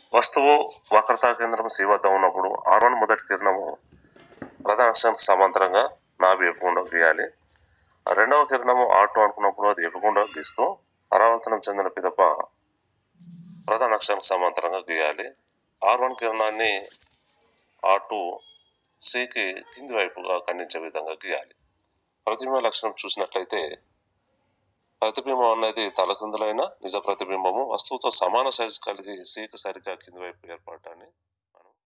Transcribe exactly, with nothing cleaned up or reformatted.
వస్తువు వక్రతా కేంద్రం సి వద్ద ఉన్నప్పుడు ఆర్ వన్ మొదటి కిరణము ప్రధాన అక్షానికి సమాంతరంగా నాభి ఎప్పకుండా గీయాలి. రెండవ కిరణము ఆర్ టూ అనుకున్నప్పుడు అది ఎప్పకుండా గీస్తూ పరావర్తనం చెందిన పిదప ప్రధాన అక్షానికి సమాంతరంగా గీయాలి. ఆర్ వన్ కిరణాన్ని ఆర్ టూ సికి కింది వైపుగా ఖండించే విధంగా గీయాలి. ప్రతిబింబ లక్షణం చూసినట్లయితే ప్రతిబింబం అనేది తలకిందులైన నిజ ప్రతిబింబము వస్తువుతో సమాన సైజు కలిగి సికి సరిగ్గా కింది వైపు ఏర్పడటాన్ని